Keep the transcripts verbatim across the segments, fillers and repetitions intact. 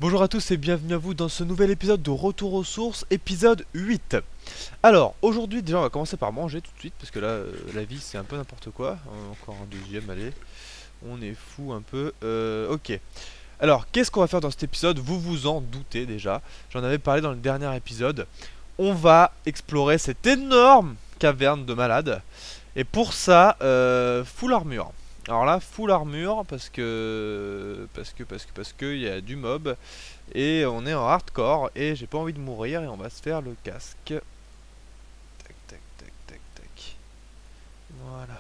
Bonjour à tous et bienvenue à vous dans ce nouvel épisode de Retour aux sources, épisode huit. Alors, aujourd'hui déjà on va commencer par manger tout de suite, parce que là, euh, la vie c'est un peu n'importe quoi. Euh, encore un deuxième, allez. On est fou un peu. Euh, ok. Alors, qu'est-ce qu'on va faire dans cet épisode? Vous vous en doutez déjà. J'en avais parlé dans le dernier épisode. On va explorer cette énorme caverne de malade. Et pour ça, euh, full armure. Alors là, full armure parce que parce que parce que parce que il y a du mob et on est en hardcore et j'ai pas envie de mourir et on va se faire le casque. Tac tac tac tac tac. Voilà.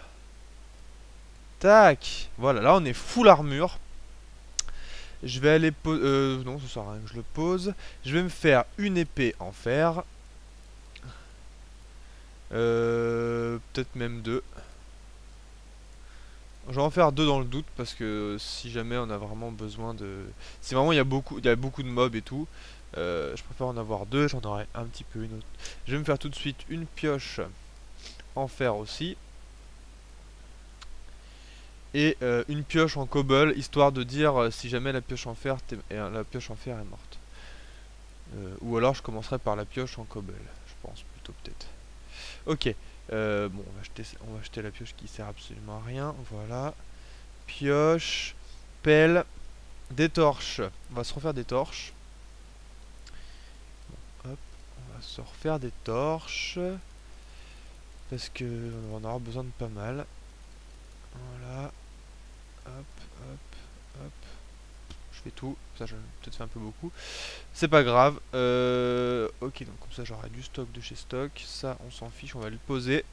Tac. Voilà, là on est full armure. Je vais aller poser. Euh, non, ça sert à rien que je le pose. Je vais me faire une épée en fer. Euh, peut-être même deux. Je vais en faire deux dans le doute parce que si jamais on a vraiment besoin de... Si vraiment il y a beaucoup, il y a beaucoup de mobs et tout, euh, je préfère en avoir deux, j'en aurai un petit peu une autre. Je vais me faire tout de suite une pioche en fer aussi. Et euh, une pioche en cobble, histoire de dire euh, si jamais la pioche en fer, euh, la pioche en fer est morte. Euh, ou alors je commencerai par la pioche en cobble, je pense plutôt peut-être. Ok, euh, bon on va, acheter, on va acheter la pioche qui sert absolument à rien, voilà. Pioche, pelle, des torches. On va se refaire des torches. Bon, hop, on va se refaire des torches. Parce que on va en avoir besoin de pas mal. Voilà. Hop, hop, hop. Je fais tout. Ça, j'ai peut-être fait un peu beaucoup. C'est pas grave. Euh, ok, donc comme ça, j'aurai du stock de chez stock. Ça, on s'en fiche. On va le poser.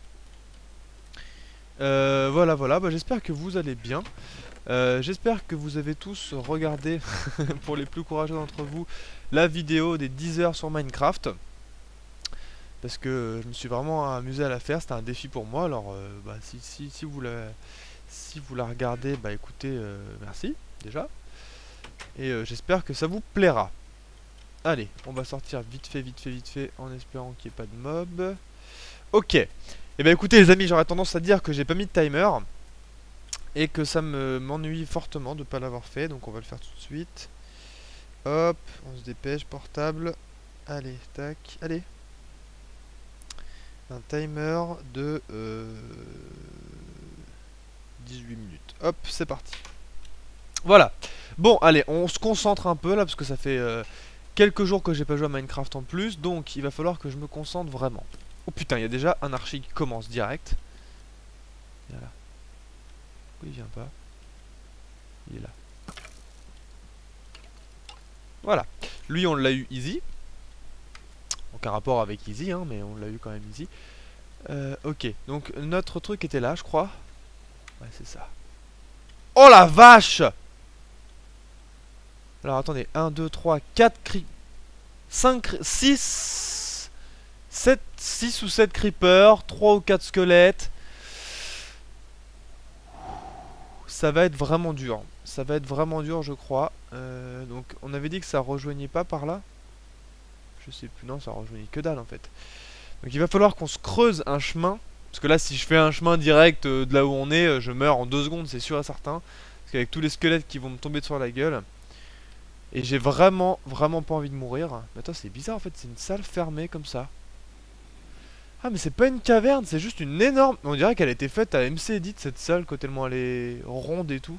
Euh, voilà, voilà. Bah, j'espère que vous allez bien. Euh, J'espère que vous avez tous regardé, pour les plus courageux d'entre vous, la vidéo des dix heures sur Minecraft. Parce que je me suis vraiment amusé à la faire, c'était un défi pour moi. Alors euh, bah, si, si, si, vous la, si vous la regardez, bah écoutez, euh, merci déjà. Et euh, j'espère que ça vous plaira. Allez, on va sortir vite fait, vite fait, vite fait, en espérant qu'il n'y ait pas de mob. Ok. Et eh bah écoutez les amis, j'aurais tendance à dire que j'ai pas mis de timer. Et que ça me m'ennuie fortement de ne pas l'avoir fait, donc on va le faire tout de suite. Hop, on se dépêche, portable. Allez, tac, allez. Un timer de euh, dix-huit minutes. Hop, c'est parti. Voilà. Bon, allez, on se concentre un peu là, parce que ça fait euh, quelques jours que j'ai pas joué à Minecraft en plus, donc il va falloir que je me concentre vraiment. Oh putain, il y a déjà un archi qui commence direct. Voilà. Pourquoi il vient pas? Il est là. Voilà. Lui, on l'a eu easy. Aucun rapport avec easy, hein, mais on l'a eu quand même easy. Euh, ok, donc notre truc était là, je crois. Ouais, c'est ça. Oh la vache! Alors attendez, un, deux, trois, quatre cri... cinq, six... sept, six ou sept creepers, trois ou quatre squelettes. Ça va être vraiment dur. Ça va être vraiment dur, je crois. Euh, donc on avait dit que ça rejoignait pas par là. Je sais plus, non, ça rejoignait que dalle en fait. Donc il va falloir qu'on se creuse un chemin. Parce que là, si je fais un chemin direct euh, de là où on est, euh, je meurs en deux secondes, c'est sûr et certain. Parce qu'avec tous les squelettes qui vont me tomber sur la gueule. Et j'ai vraiment, vraiment pas envie de mourir. Mais attends, c'est bizarre en fait, c'est une salle fermée comme ça. Ah, mais c'est pas une caverne, c'est juste une énorme... On dirait qu'elle a été faite à M C Edit cette salle, quand tellement elle est ronde et tout.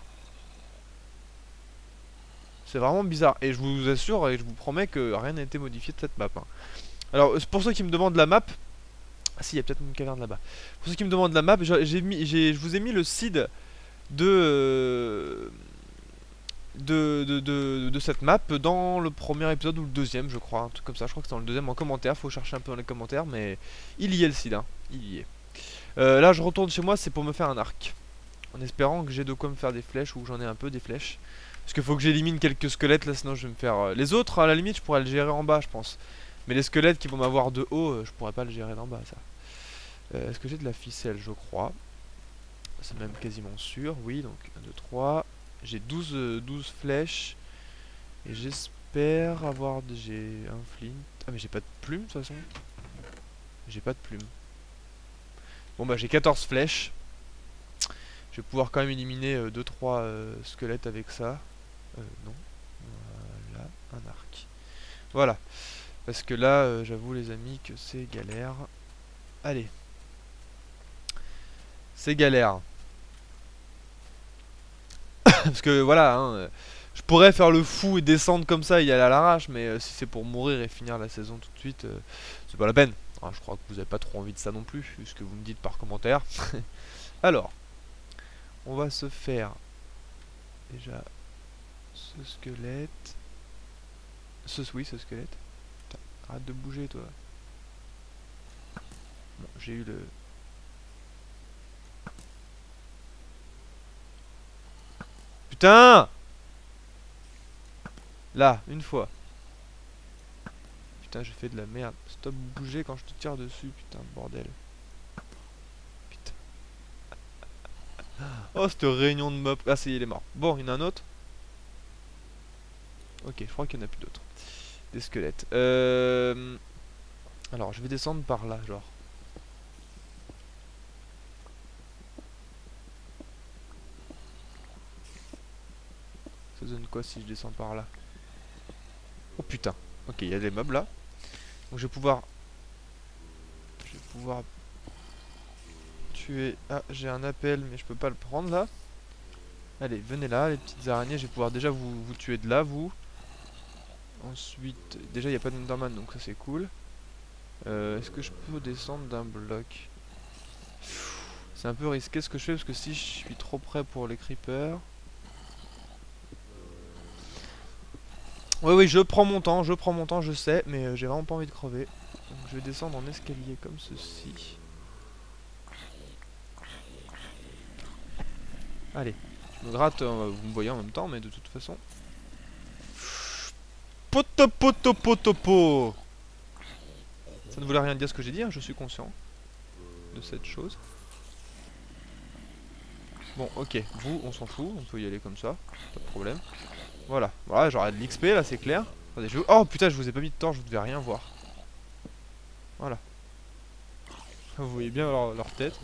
C'est vraiment bizarre. Et je vous assure et je vous promets que rien n'a été modifié de cette map. Hein. Alors, pour ceux qui me demandent la map... Ah si, il y a peut-être une caverne là-bas. Pour ceux qui me demandent la map, j'ai mis, j'ai, je vous ai mis le seed de... Euh, De, de, de, de cette map dans le premier épisode ou le deuxième, je crois, un truc comme ça. Je crois que c'est dans le deuxième en commentaire. Faut chercher un peu dans les commentaires, mais il y est le site, hein. Il y est. Euh, là, je retourne chez moi, c'est pour me faire un arc, en espérant que j'ai de quoi me faire des flèches, ou j'en ai un peu des flèches. Parce qu'il faut que j'élimine quelques squelettes là, sinon je vais me faire. Euh... Les autres, à la limite, je pourrais le gérer en bas, je pense. Mais les squelettes qui vont m'avoir de haut, euh, je pourrais pas le gérer d'en bas, ça. Euh, Est-ce que j'ai de la ficelle? Je crois. C'est même quasiment sûr. Oui, donc un, deux, trois. J'ai douze, euh, douze flèches. Et j'espère avoir... J'ai un flint. Ah mais j'ai pas de plume de toute façon. J'ai pas de plume. Bon bah j'ai quatorze flèches. Je vais pouvoir quand même éliminer euh, deux trois euh, squelettes avec ça. Euh non. Voilà, un Voilà. Parce que là, euh, j'avoue les amis que c'est galère. Allez. C'est galère. Parce que voilà, hein, euh, je pourrais faire le fou et descendre comme ça et y aller à l'arrache, mais euh, si c'est pour mourir et finir la saison tout de suite, euh, c'est pas la peine. Ah, je crois que vous avez pas trop envie de ça non plus, vu ce que vous me dites par commentaire. Alors, on va se faire déjà ce squelette. Ce, oui, ce squelette. Putain, arrête de bouger toi. Bon, j'ai eu le... Putain! Là, une fois. Putain, j'ai fait de la merde. Stop bouger quand je te tire dessus, putain de bordel. Putain. Oh, cette réunion de mobs. Ah, c'est il est mort. Bon, il y en a un autre. Ok, je crois qu'il n'y en a plus d'autres. Des squelettes. Euh... Alors, je vais descendre par là, genre. Ça donne quoi si je descends par là? Oh putain. Ok, il y a des mobs là. Donc je vais pouvoir... Je vais pouvoir... tuer... Ah, j'ai un appel, mais je peux pas le prendre là. Allez, venez là, les petites araignées. Je vais pouvoir déjà vous, vous tuer de là, vous. Ensuite... Déjà, il n'y a pas d'Enderman, donc ça c'est cool. Euh, Est-ce que je peux descendre d'un bloc? C'est un peu risqué ce que je fais, parce que si je suis trop près pour les creepers... Oui, oui, je prends mon temps, je prends mon temps, je sais, mais euh, j'ai vraiment pas envie de crever. Donc je vais descendre en escalier comme ceci. Allez, je me gratte, euh, vous me voyez en même temps, mais de toute façon... Poto poto poto po. Ça ne voulait rien dire ce que j'ai dit, hein, je suis conscient de cette chose. Bon, ok, vous, on s'en fout, on peut y aller comme ça, pas de problème. Voilà, voilà, j'aurai de l'X P là, c'est clair. Attendez, je... Oh putain, je vous ai pas mis de torche, vous devez rien voir. Voilà. Vous voyez bien leur, leur tête.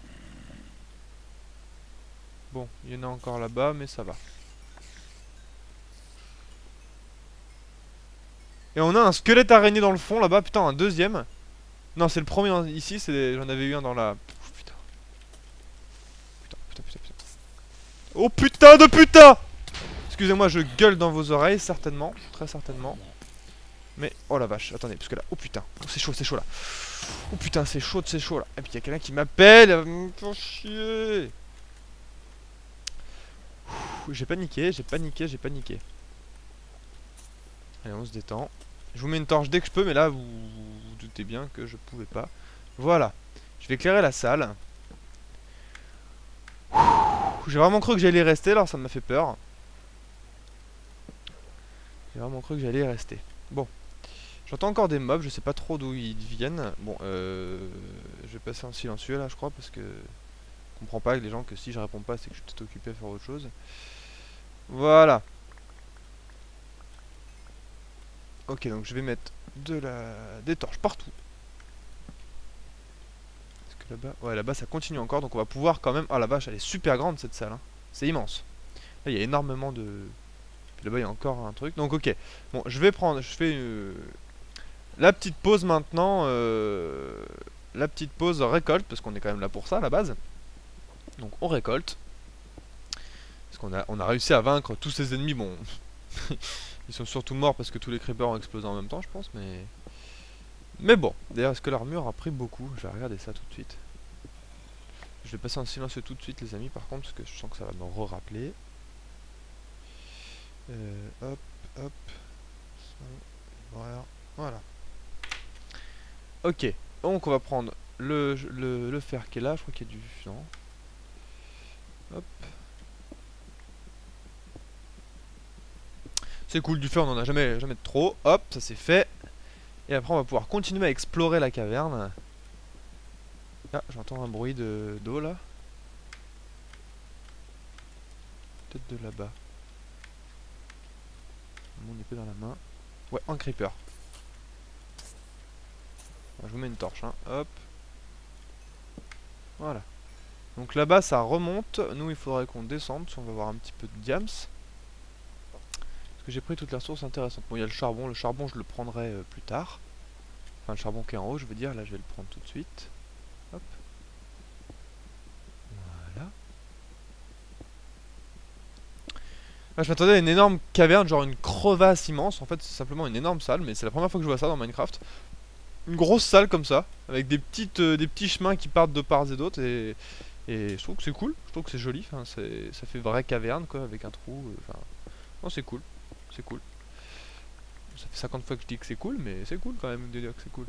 Bon, il y en a encore là-bas, mais ça va. Et on a un squelette araignée dans le fond là-bas, putain, un deuxième. Non, c'est le premier hein, ici, j'en avais eu un dans la... Ouf, putain. Putain, putain, putain, putain. Oh putain de putain! Excusez-moi, je gueule dans vos oreilles, certainement, très certainement. Mais, oh la vache, attendez, parce que là, oh putain, oh, c'est chaud, c'est chaud là. Oh putain, c'est chaud, c'est chaud là. Et puis il y a quelqu'un qui m'appelle, elle va me faire chier. J'ai paniqué, j'ai paniqué, j'ai paniqué. Allez, on se détend. Je vous mets une torche dès que je peux, mais là, vous vous doutez bien que je pouvais pas. Voilà. Je vais éclairer la salle. J'ai vraiment cru que j'allais y rester, alors ça m'a fait peur. J'ai vraiment cru que j'allais y rester. Bon. J'entends encore des mobs, je sais pas trop d'où ils viennent. Bon, euh... je vais passer en silencieux là, je crois, parce que... Je comprends pas avec les gens que si je réponds pas, c'est que je suis peut-être occupé à faire autre chose. Voilà. Ok, donc je vais mettre de la... des torches partout. Est-ce que là-bas... Ouais, là-bas ça continue encore, donc on va pouvoir quand même... Ah la vache, elle est super grande cette salle, hein. C'est immense. Là, il y a énormément de... Puis là-bas, il y a encore un truc. Donc ok, bon, je vais prendre... Je fais... Euh... La petite pause maintenant... Euh... La petite pause récolte, parce qu'on est quand même là pour ça, à la base. Donc on récolte. Parce qu'on a, on a réussi à vaincre tous ces ennemis, bon... Ils sont surtout morts parce que tous les creepers ont explosé en même temps, je pense, mais... Mais bon, d'ailleurs, est-ce que l'armure a pris beaucoup? Je vais regarder ça tout de suite. Je vais passer en silencieux tout de suite, les amis, par contre, parce que je sens que ça va me re-rappeler. Euh, hop, hop. Voilà. Voilà. Ok, donc on va prendre le, le, le fer qui est là, je crois qu'il y a du... Non. Hop. C'est cool, du fer, on en a jamais, jamais de trop. Hop, ça c'est fait. Et après on va pouvoir continuer à explorer la caverne. Ah, j'entends un bruit de d'eau là. Peut-être de là-bas. Mon épée dans la main. Ouais, un creeper. Je vous mets une torche, hein. Hop. Voilà. Donc là-bas ça remonte. Nous il faudrait qu'on descende si on va avoir un petit peu de diams. Parce Parce que j'ai pris toutes les ressources intéressantes. Bon, il y a le charbon. Le charbon, je le prendrai euh, plus tard. Enfin, le charbon qui est en haut, je veux dire. Là, je vais le prendre tout de suite. Hop. Voilà. Là, je m'attendais à une énorme caverne, genre une crevasse immense. En fait, c'est simplement une énorme salle, mais c'est la première fois que je vois ça dans Minecraft. Une grosse salle comme ça, avec des petites, euh, des petits chemins qui partent de part et d'autre, et, et je trouve que c'est cool. Je trouve que c'est joli. Enfin, c'est, ça fait vraie caverne, quoi, avec un trou. euh, Enfin, non, c'est cool. C'est cool. Ça fait cinquante fois que je dis que c'est cool, mais c'est cool quand même de dire que c'est cool.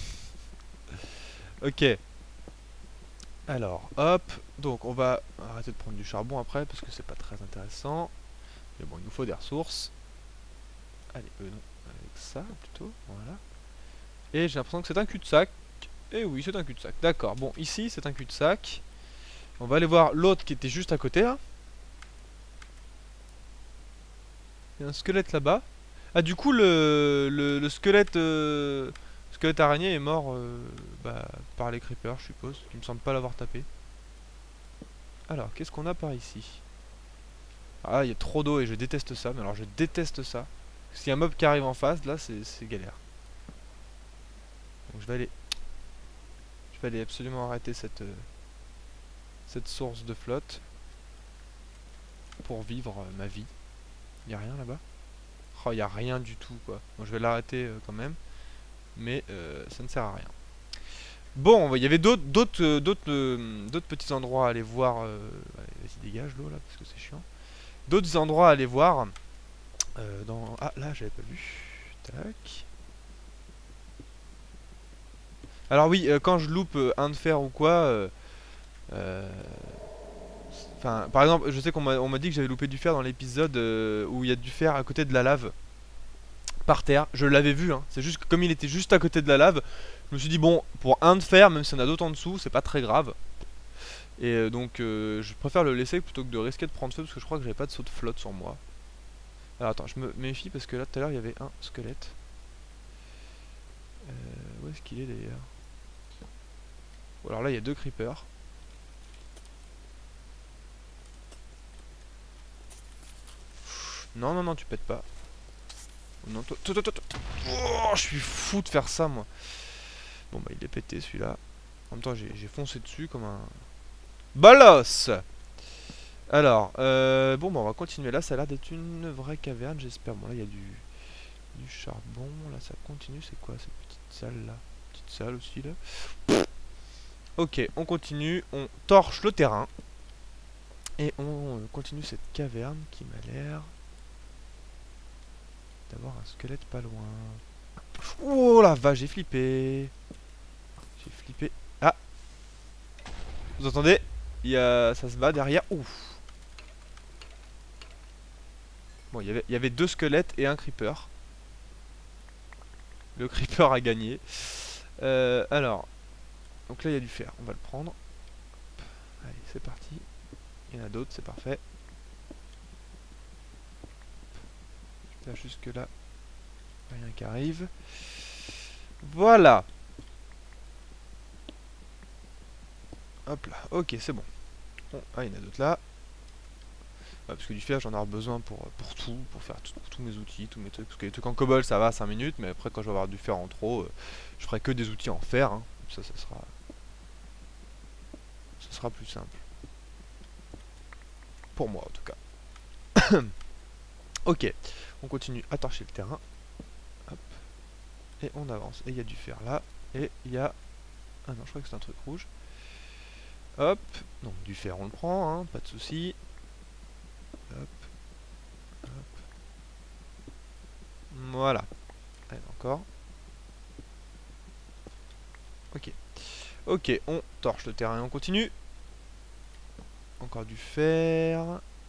Ok. Alors, hop. Donc, on va arrêter de prendre du charbon après, parce que c'est pas très intéressant. Mais bon, il nous faut des ressources. Allez, euh, non, avec ça plutôt, voilà. Et j'ai l'impression que c'est un cul-de-sac. Et oui, c'est un cul-de-sac. D'accord, bon, ici c'est un cul-de-sac. On va aller voir l'autre qui était juste à côté là. Il y a un squelette là-bas. Ah, du coup, le, le, le squelette euh, squelette araignée est mort euh, bah, par les creepers, je suppose. Il me semble pas l'avoir tapé. Alors, qu'est-ce qu'on a par ici? Ah, il y a trop d'eau et je déteste ça. Mais alors, je déteste ça. S'il y a un mob qui arrive en face, là, c'est galère. Donc, je vais aller... Je vais aller absolument arrêter cette... Euh, cette source de flotte. Pour vivre euh, ma vie. Il y a rien là-bas? Oh, il y a rien du tout, quoi. Bon, je vais l'arrêter euh, quand même. Mais euh, ça ne sert à rien. Bon, il y avait d'autres d'autres euh, d'autres euh, d'autres petits endroits à aller voir. Euh... Vas-y, dégage l'eau là, parce que c'est chiant. D'autres endroits à aller voir. Euh, dans... Ah, là, j'avais pas vu. Tac. Alors oui, euh, quand je loupe euh, un de fer ou quoi... Euh... euh, Enfin, par exemple, je sais qu'on m'a on m'a dit que j'avais loupé du fer dans l'épisode euh, où il y a du fer à côté de la lave. Par terre, je l'avais vu, hein. C'est juste que comme il était juste à côté de la lave, je me suis dit bon, pour un de fer, même si on a d'autres en dessous, c'est pas très grave. Et euh, donc euh, je préfère le laisser plutôt que de risquer de prendre feu parce que je crois que j'avais pas de saut de flotte sur moi. Alors attends, je me méfie parce que là tout à l'heure il y avait un squelette. Euh, où est-ce qu'il est d'ailleurs? Bon, alors là il y a deux creepers. Non non non, tu pètes pas. Non, toi, toi, toi, toi, toi. Oh, je suis fou de faire ça moi. Bon bah il est pété celui-là. En même temps j'ai foncé dessus comme un... Bolos. Alors, euh, bon bah on va continuer là, ça a l'air d'être une vraie caverne j'espère. Bon là il y a du, du charbon, là ça continue, c'est quoi cette petite salle là? Petite salle aussi là. Ok, on continue, on torche le terrain. Et on continue cette caverne qui m'a l'air d'avoir un squelette pas loin. Oh la vache, j'ai flippé. J'ai flippé. Ah, vous entendez? Il y a... ça se bat derrière. Ouf. Bon, il y avait, il y avait deux squelettes et un creeper. Le creeper a gagné. Euh, alors, donc là il y a du fer, on va le prendre. Allez, c'est parti. Il y en a d'autres, c'est parfait. J'espère jusque là, rien qui arrive. Voilà. Hop là, ok, c'est bon. Bon. Ah, il y en a d'autres là. Ouais, parce que du fer, j'en aurai besoin pour, pour tout, pour faire tout, pour tous mes outils, tous mes trucs. Parce que les trucs en cobble, ça va, cinq minutes, mais après, quand je vais avoir du fer en trop, euh, je ferai que des outils en fer. Hein. Ça, ça sera... ça sera plus simple. Pour moi, en tout cas. Ok, on continue à torcher le terrain. Hop. Et on avance. Et il y a du fer là. Et il y a... Ah non, je crois que c'est un truc rouge. Hop. Donc du fer, on le prend, hein, pas de souci. Hop. Hop. Voilà. Allez, encore. Ok. Ok, on torche le terrain et on continue. Encore du fer.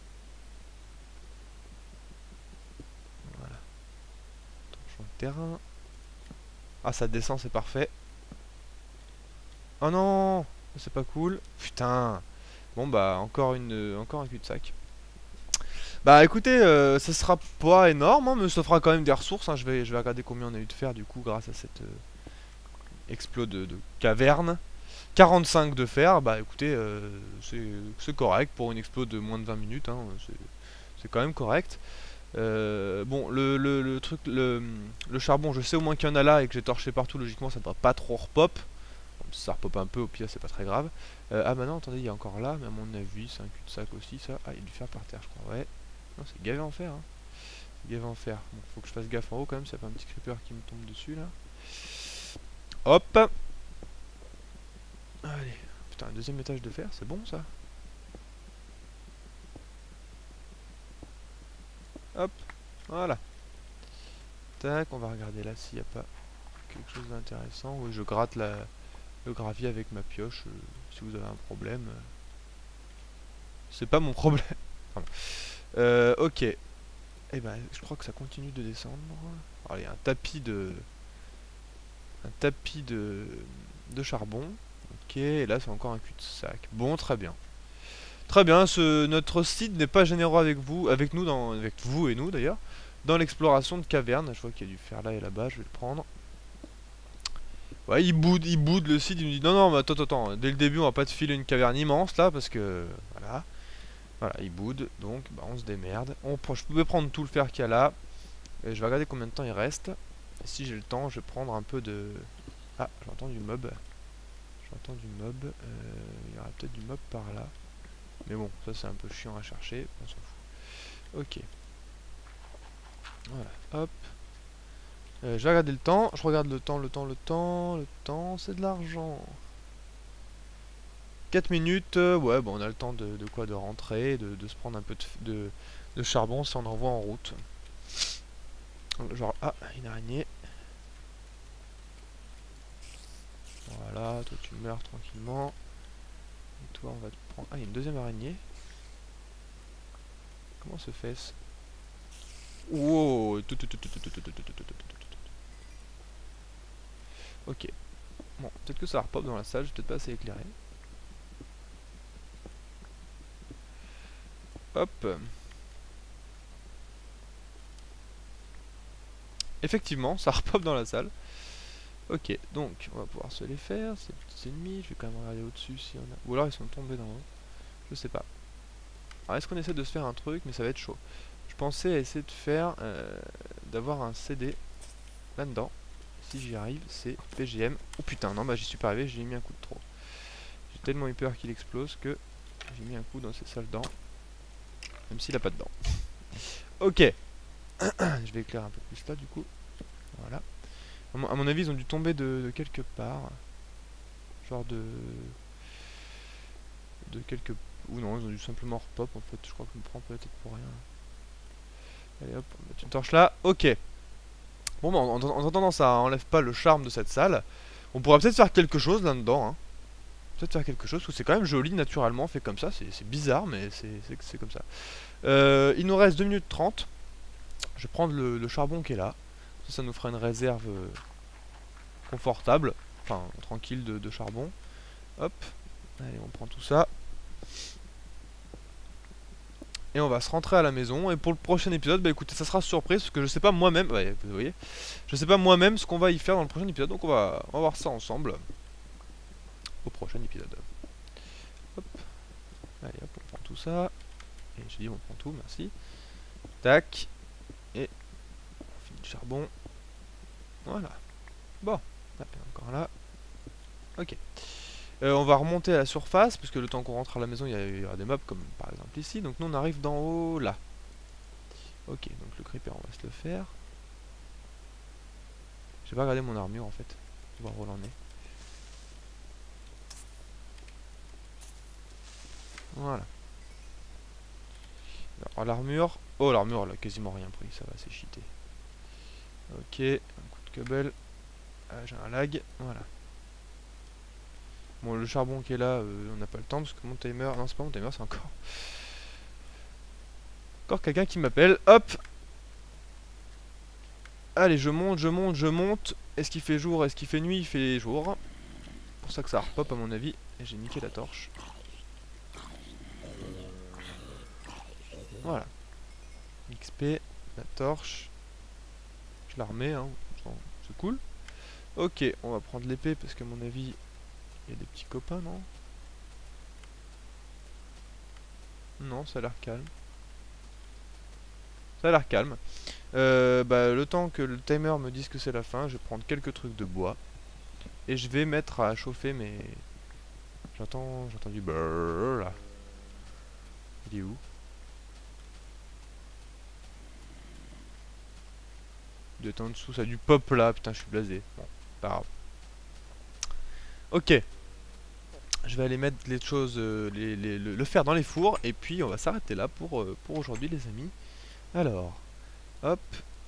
Voilà. Torchons le terrain. Ah, ça descend, c'est parfait. Oh non, c'est pas cool. Putain. Bon bah encore une, encore un cul-de-sac. Bah écoutez, euh, ça sera pas énorme, hein, mais ça fera quand même des ressources. Hein. Je vais, je vais regarder combien on a eu de fer du coup grâce à cette euh, explos de, de caverne. quarante-cinq de fer, bah écoutez, euh, c'est correct pour une explos de moins de vingt minutes. Hein, c'est quand même correct. Euh, bon, le, le, le truc, le, le charbon, je sais au moins qu'il y en a là et que j'ai torché partout, logiquement ça ne doit pas trop repop. Bon, si ça repop un peu, au pire c'est pas très grave. Euh, ah bah non, attendez, il y a encore là, mais à mon avis c'est un cul-de-sac aussi ça. Ah, il y a du fer par terre je crois, ouais. Non, c'est gavé en fer, hein. C'est gavé en fer. Bon, faut que je fasse gaffe en haut quand même, s'il n'y a pas un petit creeper qui me tombe dessus là. Hop. Allez. Putain, un deuxième étage de fer, c'est bon ça. Hop. Voilà. Tac, on va regarder là s'il n'y a pas quelque chose d'intéressant. Oui, je gratte la, le gravier avec ma pioche. Euh, si vous avez un problème. euh, C'est pas mon problème. Pardon. Euh, ok. Et eh ben, je crois que ça continue de descendre. Alors, il y a un tapis de... Un tapis de... de charbon. Ok, et là c'est encore un cul-de-sac. Bon, très bien. Très bien, ce, notre site n'est pas généreux avec vous, avec nous, dans, avec vous et nous d'ailleurs, dans l'exploration de cavernes. Je vois qu'il y a du fer là et là-bas, je vais le prendre. Ouais, il boude, il boude le site, il nous dit non, non, mais attends, attends, attends, dès le début on va pas te filer une caverne immense là, parce que, voilà, voilà, il boude, donc bah, on se démerde. On, je pouvais prendre tout le fer qu'il y a là, et je vais regarder combien de temps il reste. Et si j'ai le temps, je vais prendre un peu de... Ah, j'entends du mob. J'entends du mob, euh, il y aura peut-être du mob par là. Mais bon, ça c'est un peu chiant à chercher, on s'en fout. Ok. Voilà, hop. Euh, je vais regarder le temps, je regarde le temps, le temps, le temps, le temps, c'est de l'argent. quatre minutes, euh, ouais, bon, on a le temps de, de quoi, de rentrer, de, de se prendre un peu de, de, de charbon si on envoie en route. Genre, ah, une araignée. Voilà, toi tu meurs tranquillement. Et toi, on va te prendre... Ah, il y a une deuxième araignée. Comment se fait-ce? Wow. Ok. Bon, peut-être que ça repop dans la salle, je suis peut-être pas assez éclairé. Hop. Effectivement, ça repop dans la salle. Ok, donc on va pouvoir se les faire, ces petits ennemis. Je vais quand même regarder au-dessus si on a... Ou alors ils sont tombés dans l'eau. Je sais pas. Alors est-ce qu'on essaie de se faire un truc, mais ça va être chaud. Je pensais essayer de faire... Euh, d'avoir un C D là-dedans. Si j'y arrive, c'est P G M. Oh putain, non, bah j'y suis pas arrivé, j'ai mis un coup de trop. J'ai tellement eu peur qu'il explose que j'ai mis un coup dans ces sales dents. Même s'il a pas de dents. Ok. Je vais éclairer un peu plus là du coup. Voilà. À mon, à mon avis, ils ont dû tomber de, de quelque part. Genre de... De quelque... Ou non, ils ont dû simplement repop en fait. Je crois que je me prends peut-être pour rien. Allez hop, on va mettre une torche là. Ok. Bon, bah, en, en, en attendant, ça enlève pas le charme de cette salle. On pourra peut-être faire quelque chose là-dedans. Hein. Peut-être faire quelque chose, parce que c'est quand même joli naturellement fait comme ça. C'est bizarre, mais c'est comme ça. Euh, il nous reste deux minutes trente. Je vais prendre le, le charbon qui est là. Ça, ça nous fera une réserve euh, confortable. Enfin, tranquille de, de charbon. Hop. Allez, on prend tout ça. Et on va se rentrer à la maison. Et pour le prochain épisode, bah écoutez, ça sera surprise. Parce que je sais pas moi-même. Ouais, vous voyez. Je sais pas moi-même ce qu'on va y faire dans le prochain épisode. Donc on va, on va voir ça ensemble. Au prochain épisode. Hop. Allez, hop, on prend tout ça. Et j'ai dit, on prend tout, merci. Tac. Et on finit le charbon. Voilà. Bon. Ah, encore là. Ok. Euh, on va remonter à la surface, parce que le temps qu'on rentre à la maison, il y, y aura des mobs, comme par exemple ici. Donc nous, on arrive d'en haut, là. Ok, donc le creeper, on va se le faire. J'ai pas regardé mon armure, en fait. On va voir où on en est. Voilà. Alors, l'armure... Oh, l'armure, elle a quasiment rien pris, ça va, c'est cheaté. Ok, un coup de câble. Ah, j'ai un lag, voilà. Bon, le charbon qui est là, euh, on n'a pas le temps parce que mon timer... Non, c'est pas mon timer, c'est encore... Encore quelqu'un qui m'appelle. Hop. Allez, je monte, je monte, je monte. Est-ce qu'il fait jour, est-ce qu'il fait nuit? Il fait jour. C'est pour ça que ça repop à mon avis. Et j'ai niqué la torche. Voilà. X P, la torche. Je la remets, hein. C'est cool. Ok, on va prendre l'épée parce qu'à mon avis, il y a des petits copains, non? Non, ça a l'air calme. Ça Ça a l'air calme. Euh, bah, le temps que le timer me dise que c'est la fin, je vais prendre quelques trucs de bois. Et je vais mettre à chauffer mes... J'entends... J'entends du brrrr là. Il est où? Il doit être en dessous, ça a du pop là, putain je suis blasé. Bon, pas grave. Ok. Je vais aller mettre les choses, euh, les, les- le, le fer dans les fours, et puis on va s'arrêter là pour, euh, pour aujourd'hui les amis. Alors, hop,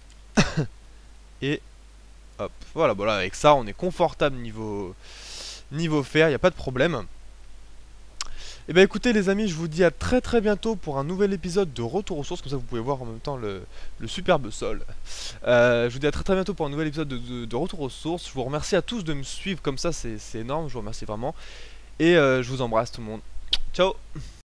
et hop. Voilà, voilà, avec ça on est confortable niveau, niveau fer, il n'y a pas de problème. Et bien écoutez les amis, je vous dis à très très bientôt pour un nouvel épisode de Retour aux sources, comme ça vous pouvez voir en même temps le, le superbe sol. Euh, je vous dis à très très bientôt pour un nouvel épisode de, de- de Retour aux sources. Je vous remercie à tous de me suivre comme ça, c'est c'est énorme, je vous remercie vraiment. Et euh, je vous embrasse tout le monde. Ciao.